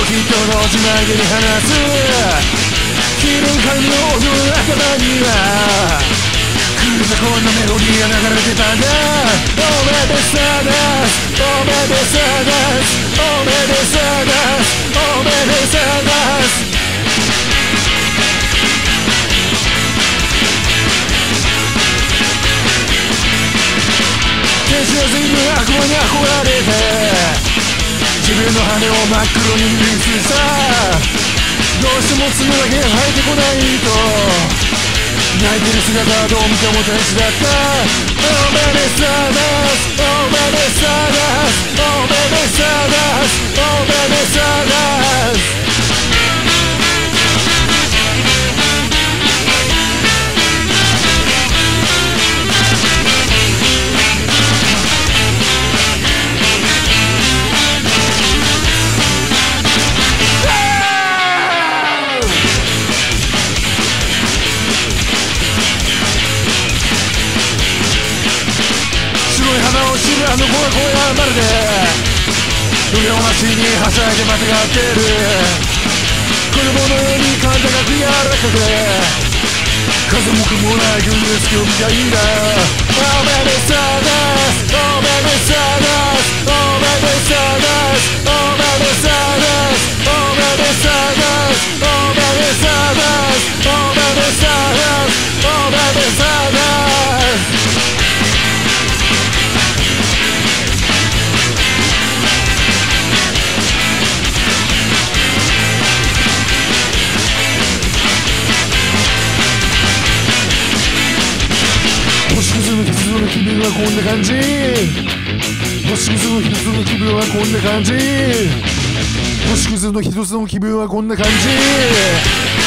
人の自慢げに話す黄色い髪の踊る頭には狂ったこんなメロディーが流れてたんだ。おめでさだすおめでさだすおめでさだすおめでさだす天使は随分悪魔に憧れて自分の羽を真っ黒に塗りつつさどうしても角だけ生えてこないと泣いてる姿はどう見ても天使だった。おめでさだすおめでさだすおめでさだすおめでさだすあの子がこうやまるで不良なしにはしゃいで間違ってる子供のように体が柔らかく風も雲もない軍です今日みたいだ。おめでさだすおめでさだすおめでさだすおめでさだすおめでさだすおめでさだすおめでさだすおめでさだす星屑の傷の気分はこんな感じ星屑の傷の気分はこんな感じ星屑の一つの気分はこんな感じ